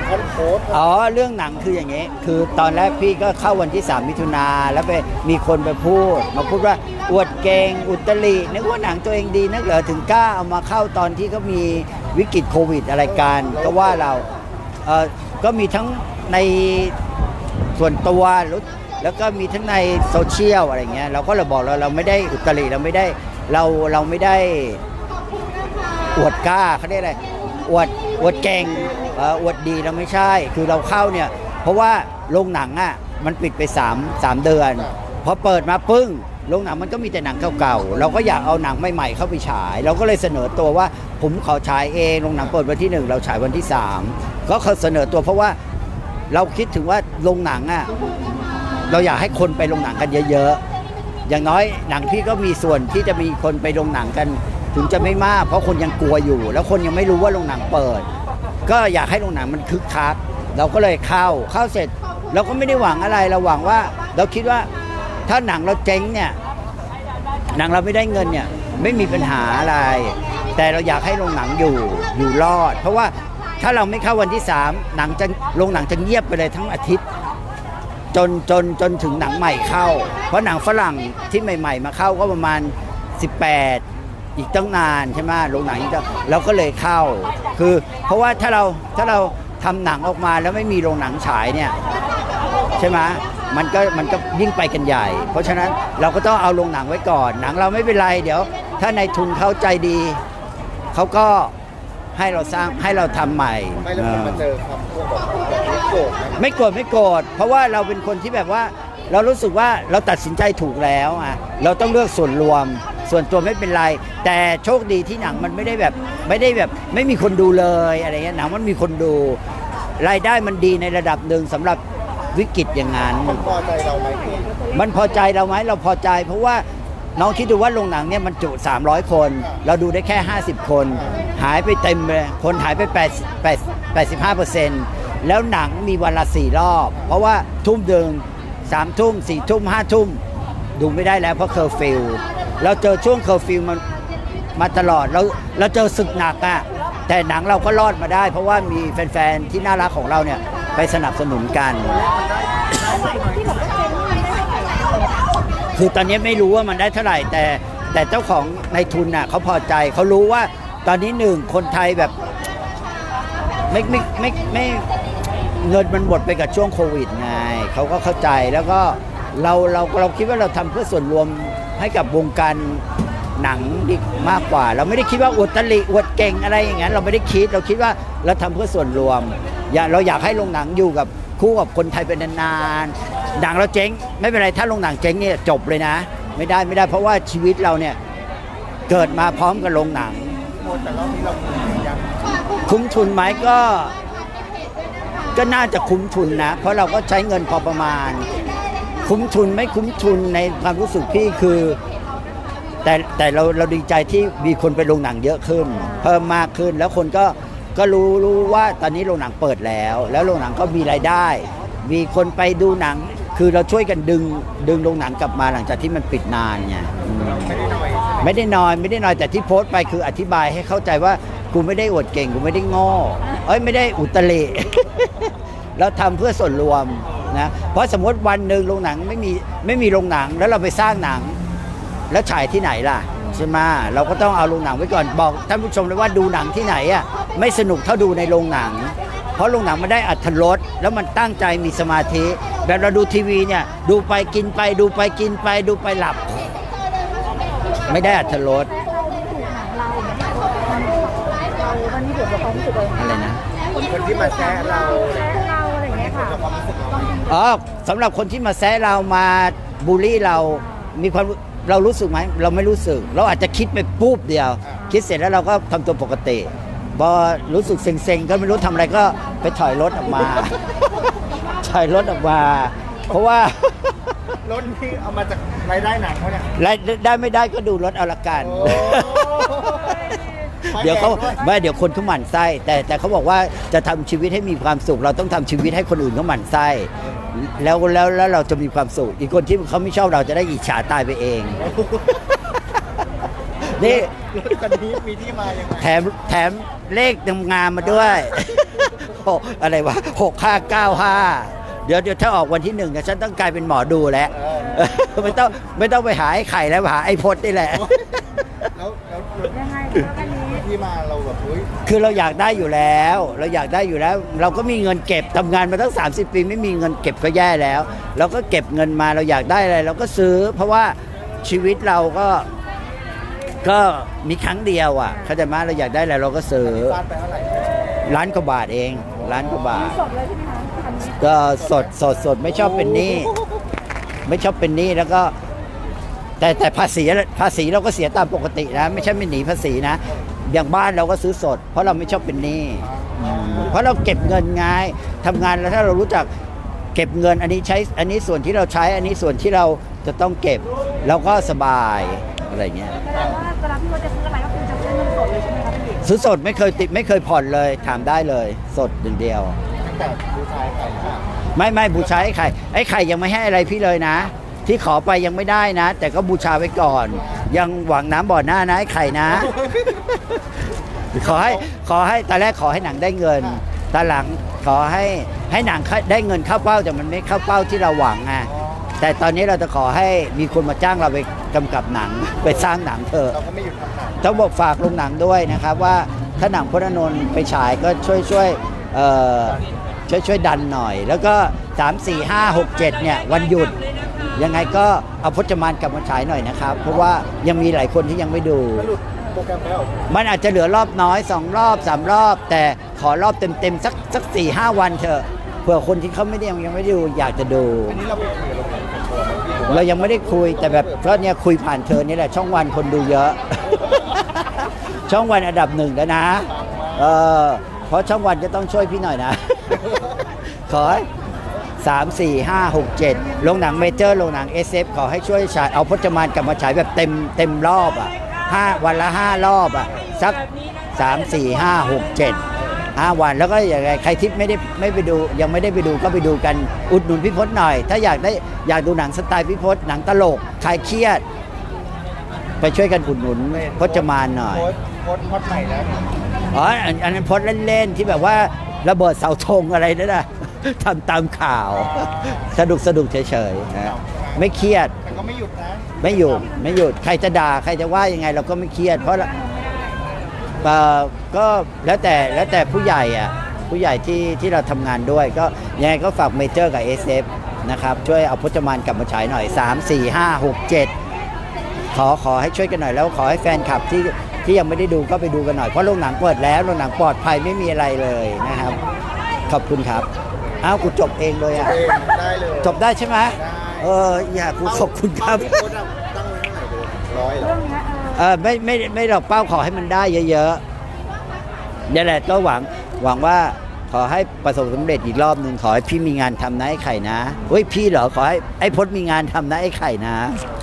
คอนโค้ดอ๋อเรื่องหนังคืออย่างนี้คือตอนแรกพี่ก็เข้าวันที่3 มิถุนาแล้วไปมีคนไปพูดมาพูดว่าอวดเก่งอุตรินึกว่าหนังตัวเองดีนักเหรอถึงกล้าเอามาเข้าตอนที่เขามีวิกฤตโควิดอะไรกันก็ว่าเราก็มีทั้งในส่วนตัวแล้วก็มีทั้งในโซเชียลอะไรเงี้ยเราก็เลยบอกเราไม่ได้อุตริเราไม่ได้เราไม่ได้อวดกล้าเขาเรียกอะไรอวดเก่งอวดดีเราไม่ใช่คือเราเข้าเนี่ยเพราะว่าโรงหนังอ่ะมันปิดไป3 เดือนพอเปิดมาปึ้งโรงหนังมันก็มีแต่หนังเก่าๆเราก็อยากเอาหนังใหม่ๆเข้าไปฉายเราก็เลยเสนอตัวว่าผมขอฉายเองโรงหนังเปิดวันที่1เราฉายวันที่3ก็เสนอตัวเพราะว่าเราคิดถึงว่าโรงหนังอ่ะเราอยากให้คนไปโรงหนังกันเยอะๆอย่างน้อยหนังพี่ก็มีส่วนที่จะมีคนไปโรงหนังกันถึงจะไม่มากเพราะคนยังกลัวอยู่แล้วคนยังไม่รู้ว่าโรงหนังเปิดก็อยากให้โรงหนังมันคึกคักเราก็เลยเข้าเสร็จเราก็ไม่ได้หวังอะไรเราหวังว่าเราคิดว่าถ้าหนังเราเจ๊งเนี่ยหนังเราไม่ได้เงินเนี่ยไม่มีปัญหาอะไรแต่เราอยากให้โรงหนังอยู่รอดเพราะว่าถ้าเราไม่เข้าวันที่3โรงหนังจะเงียบไปเลยทั้งอาทิตย์จนถึงหนังใหม่เข้าเพราะหนังฝรั่งที่ใหม่ๆมาเข้าก็ประมาณ18อีกตั้งนานใช่ไหมโรงหนังเราก็เลยเข้าคือเพราะว่าถ้าเราทำหนังออกมาแล้วไม่มีโรงหนังฉายเนี่ยใช่ไหมมันก็ยิ่งไปกันใหญ่เพราะฉะนั้นเราก็ต้องเอาโรงหนังไว้ก่อนหนังเราไม่เป็นไรเดี๋ยวถ้าในทุนเขาใจดีเขาก็ให้เราสร้างให้เราทำใหม่ไม่แล้วมาเจอคำพูดแบบไม่โกรธไม่โกรธเพราะว่าเราเป็นคนที่แบบว่าเรารู้สึกว่าเราตัดสินใจถูกแล้วเราต้องเลือกส่วนรวมส่วนตัวไม่เป็นไรแต่โชคดีที่หนังมันไม่ได้แบบไม่มีคนดูเลยอะไรเงี้ยหนังมันมีคนดูรายได้มันดีในระดับหนึ่งสำหรับวิกฤตอย่างนั้นมันพอใจเราไหมมันพอใจเราไหมเราพอใจเพราะว่าน้องคิดดูว่าโรงหนังเนี่ยมันจุ300 คนเราดูได้แค่50 คนหายไปเต็มเลยคนหายไป85%แล้วหนังมีวันละ4 รอบเพราะว่าทุ่มดึง3 ทุ่ม4 ทุ่ม5 ทุ่มดูไม่ได้แล้วเพราะเคอร์ฟิวเราเจอช่วงเคอร์ฟิวมาตลอดเราเจอศึกหนักแต่หนังเราก็รอดมาได้เพราะว่ามีแฟนๆที่น่ารักของเราเนี่ยไปสนับสนุนกันคือตอนนี้ไม่รู้ว่ามันได้เท่าไหร่แต่เจ้าของในทุนเขาพอใจเขารู้ว่าตอนนี้คนไทยแบบไม่เงินมันหมดไปกับช่วงโควิดไงเขาก็เข้าใจแล้วก็เราคิดว่าเราทำเพื่อส่วนรวมให้กับวงการหนังดีมากกว่าเราไม่ได้คิดว่าอวดตลิอวดเก่งอะไรอย่างนั้นเราไม่ได้คิดเราคิดว่าเราทำเพื่อส่วนรวมเราอยากให้โรงหนังอยู่กับคู่กับคนไทยเป็นนานๆหนังเราเจ๊งไม่เป็นไรถ้าโรงหนังเจ๊งเนี่ยจบเลยนะไม่ได้เพราะว่าชีวิตเราเนี่ยเกิดมาพร้อมกับโรงหนังแต่รอบนี้เราคุ้มทุนไหมก็น่าจะคุ้มทุนนะเพราะเราก็ใช้เงินพอประมาณคุ้มทุนไม่คุ้มทุนในความรู้สึกพี่คือแต่เราดีใจที่มีคนไปโรงหนังเยอะขึ้นเพิ่มมากขึ้นแล้วคนก็รู้ว่าตอนนี้โรงหนังเปิดแล้วโรงหนังก็มีรายได้มีคนไปดูหนังคือเราช่วยกันดึงโรงหนังกลับมาหลังจากที่มันปิดนานไงไม่ได้น้อยแต่ที่โพสต์ไปคืออธิบายให้เข้าใจว่ากูไม่ได้อวดเก่งกูไม่ได้โง่ไม่ได้อุตริเราทำเพื่อส่วนรวมนะเพราะสมมติวันหนึ่งโรงหนังไม่มีโรงหนังแล้วเราไปสร้างหนังแล้วฉายที่ไหนล่ะใช่ไหมเราก็ต้องเอาโรงหนังไว้ก่อนบอกท่านผู้ชมเลยว่าดูหนังที่ไหนไม่สนุกเท่าดูในโรงหนังเพราะโรงหนังมันได้อรรถรสแล้วมันตั้งใจมีสมาธิแบบเราดูทีวีเนี่ยดูไปกินไปดูไปกินไปดูไปหลับไม่ได้อรรถรสอะไรนะคนที่มาแซะเราอะไรอย่างเงี้ยค่ะสำหรับคนที่มาแซะเรามาบูลลี่เรามีความเรารู้สึกไหมเราไม่รู้สึกเราอาจจะคิดไปปุ๊บเดียวคิดเสร็จแล้วเราก็ทำตัวปกติพอรู้สึกเซ็งๆก็ไม่รู้ทำอะไรก็ไปถอยรถออกมาเพราะว่ารถที่เอามาจากรายได้หนังเขาเนี่ยรายได้ไม่ได้ก็ดูรถเอาละกันเดี๋ยวคนเขาหมั่นไส้แต่เขาบอกว่าจะทำชีวิตให้มีความสุขเราต้องทำชีวิตให้คนอื่นเขาหมั่นไส้แล้วเราจะมีความสุขอีกคนที่เขาไม่ชอบเราจะได้อิจฉาตายไปเองนี่รถคันนี้มีที่มายังไงแถมเลขงามมาด้วยอะไรวะ6595เดี๋ยวถ้าออกวันที่ 1เนี่ยฉันต้องกลายเป็นหมอดูแล้ว ไม่ต้องไปหาไอ้ไข่แล้วหาไอ้พจน์นี่แหละแล้วยังไงคะวันนี้ที่มาเราแบบเฮ้ยคือเราอยากได้อยู่แล้ว เราก็มีเงินเก็บทำงานมาตั้ง30 ปีไม่มีเงินเก็บก็แย่แล้ว เราก็เก็บเงินมาเราอยากได้อะไรเราก็ซื้อ เพราะว่าชีวิตเราก็มีครั้งเดียวอ่ะเข้าใจไหมเราอยากได้อะไรเราก็ซื้อฟาดไปเท่าไหร่ล้านกว่าบาทเองล้านกว่าบาทสดเลยใช่ไหมคะคันนี้ก็สดไม่ชอบเป็นหนี้ไม่ชอบเป็นหนี้แล้วก็ แต่ภาษีเราก็เสียตามปกตินะไม่ใช่ไม่หนีภาษีนะอย่างบ้านเราก็ซื้อสด เพราะเราไม่ชอบเป็นหนี้เพราะเราเก็บเงินไงทำงานแล้วถ้าเรารู้จักเก็บเงินอันนี้ใช้อันนี้ส่วนที่เราใช้อันนี้ส่วนที่เราจะต้องเก็บเราก็สบายอะไรเงี้ยแสดงว่าเวลาพี่ว่าจะซื้ออะไรก็คือจะซื้อเงินสดเลยใช่ไหมคะพี่ซื้อสดไม่เคยติดไม่เคยผ่อนเลยถามได้เลยสดอย่างเดียวตั้งแต่ดูชายไข่ค่ะไม่บูชาไอ้ไข่ยังไม่ให้อะไรพี่เลยนะ ที่ขอไปยังไม่ได้นะ แต่ก็บูชาไว้ก่อน ยังหวังน้ำบ่อหน้านะไอ้ไข่นะ ขอให้ตอนแรกขอให้หนังได้เงินตอนหลังขอให้หนังได้เงินเข้าเป้าแต่มันไม่เข้าเป้าที่เราหวังไงแต่ตอนนี้เราจะขอให้มีคนมาจ้างเราไปกำกับหนังไปสร้างหนังเถอะเราก็ไม่หยุดทำหนังต้องบอกฝากโรงหนังด้วยนะครับว่าถ้าหนังพจน์อานนท์ไปฉายก็ช่วยดันหน่อย แล้วก็ 3 4 5 6 7เนี่ยวันหยุดยังไงก็เอาพจมานกลับมาฉายหน่อยนะครับ เพราะว่ายังมีหลายคนที่ยังไม่ดูไม่หลุดโปรแกรมแล้วมันอาจจะเหลือรอบน้อย 2 รอบ 3 รอบ แต่ขอรอบเต็มๆสัก 4-5 วันเถอะเผื่อคนที่เขาไม่ได้ยังไม่ได้ดูอยากจะดูอันนี้เราไปคุยกับโรงหนังส่วนตัวไหมพี่หรือว่าเรายังไม่ได้คุยแต่แบบเพราะเนี่ยคุยผ่านเธอนี่แหละช่องวันคนดูเยอะ ช่องวันอันดับ 1แล้วนะเพราะช่องวันจะต้องช่วยพี่หน่อยนะ ขอ3 4 5 6 7โรงหนังเมเจอร์โรงหนัง SF ขอให้ช่วยฉายเอาพจมานกลับมาฉายแบบเต็มรอบอ่ะวันละ5 รอบอ่ะสัก 3 4 5 6 7 5 วันแล้วก็อย่างไรใครที่ไม่ไปดูยังไม่ได้ไปดูก็ไปดูกันอุดหนุนพี่พจน์หน่อย ถ้าอยากดูหนังสไตล์พี่พจน์หนังตลกคลายเครียด ไปช่วยกันอุดหนุนพจมานหน่อยโพสต์ฮอตใหม่แล้วอ๋ออันนั้นโพสต์เล่นๆที่แบบว่าระเบิดเสาธงอะไรนั่นน่ะ ทำตามข่าว สนุกเฉยๆนะไม่เครียดแต่ก็ไม่หยุดนะไม่หยุดใครจะด่าใครจะว่ายังไงเราก็ไม่เครียด เพราะก็แล้วแต่ผู้ใหญ่อ่ะผู้ใหญ่ที่เราทำงานด้วยก็ยังไงก็ฝากเมเจอร์กับ SF นะครับช่วยเอาพจมานกลับมาฉายหน่อย 3 4 5 6 7ขอให้ช่วยกันหน่อยแล้วขอให้แฟนคลับที่ยังไม่ได้ดูก็ไปดูกันหน่อยเพราะโรงหนังเปิดแล้วโรงหนังปลอดภัยไม่มีอะไรเลยนะครับขอบคุณครับอ้าวกูจบเองเลยอ่ะเองได้เลยจบได้ใช่ไหมได้อย่ากูขอบคุณครับพี่โพสต์ตั้งไว้เท่าไหร่เลย100เหรอเรื่องเนี้ยไม่เราเป้าขอให้มันได้เยอะๆนี่แหละก็หวังว่าขอให้ประสบสำเร็จอีกรอบหนึ่งขอให้พี่มีงานทำนะไอ้ไข่นะเฮ้ยพี่เหรอขอให้ไอ้พจน์มีงานทำนะไอ้ไข่นะโ